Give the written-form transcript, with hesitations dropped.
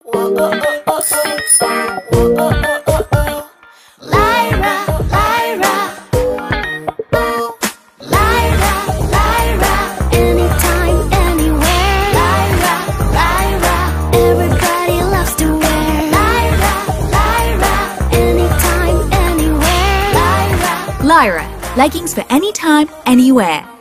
Lyra, Lyra, Lyra, Lyra, anytime, anywhere. Lyra, Lyra, everybody loves to wear. Lyra, Lyra, anytime, anywhere. Lyra, Lyra, leggings for anytime, anywhere.